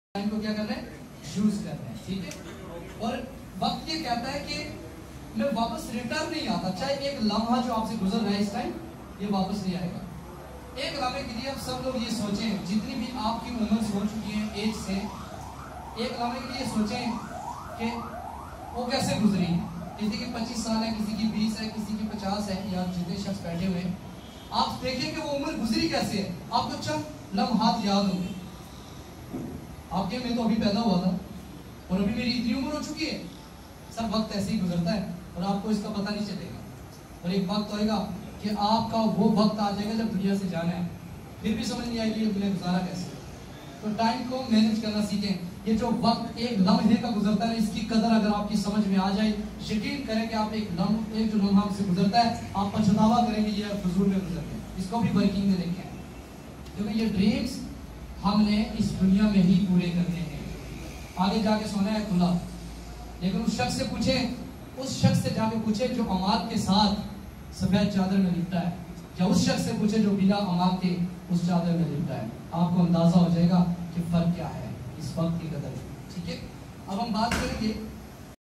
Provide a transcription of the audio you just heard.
Time کو کیا کرنا ہے؟ یوز کرنا ہے. ٹھیک ہے. اور وقت یہ کہتا ہے کہ میں واپس ریٹرن نہیں آتا. چاہے ایک لمحہ جو آپ سے گزر رہا ہے اس ٹائم یہ واپس نہیں آئے گا. ایک لمحے کے لیے اب سب لوگ یہ سوچیں, جتنی بھی آپ کی عمر ہو چکی ہے ایج سے, ایک لمحے کے لیے سوچیں کہ وہ کیسے گزری. کسی کی 25 سال ہے, کسی کی 20 ہے, کسی کی 50 ہے, یا جتنے شخص بیٹھے ہوئے ہیں آپ دیکھیں کہ وہ عمر گزری کیسے ہے. آپ کو چند لمحات یاد ہوں گے. آپ کے میں تو ابھی پیدا ہوا تھا اور ابھی میری اتنی عمر ہو چکی ہے. سب وقت ایسے ہی گزرتا ہے اور آپ کو اس کا پتہ نہیں چلے گا. اور ایک وقت ہوئے گا کہ آپ کا وہ وقت آ جائے گا جب دنیا سے جانا ہے, پھر بھی سمجھ نہیں آئے گی یہ دنیا گزارا کیسے. تو ٹائم کو مینج کرنا سیکھیں. یہ جو وقت ایک لمحے کا گزرتا ہے اس کی قدر اگر آپ کی سمجھ میں آ جائے, یقین کریں کہ آپ ایک جو لمحہ سے گزرتا ہے آپ پچھتاوا کریں گے یہ فضول میں گزر گئے. اس کو بھی ورکنگ میں دیکھیں, کیونکہ یہ ڈریمز ہم نے اس دنیا میں ہی پورے کرنے ہیں. آگے جا کے سونا ہے کھلا. لیکن اس شخص سے پوچھیں, اس شخص سے جا کے پوچھیں جو امال کے ساتھ سفید چادر میں لپٹا ہے, یا اس شخص سے پوچھیں جو بلا امال کے اس چادر میں لپٹا ہے. آپ کو اندازہ ہو جائے گا کہ فرق کیا ہے اس وقت کی قدر. ٹھیک ہے. اب ہم بات کریں گے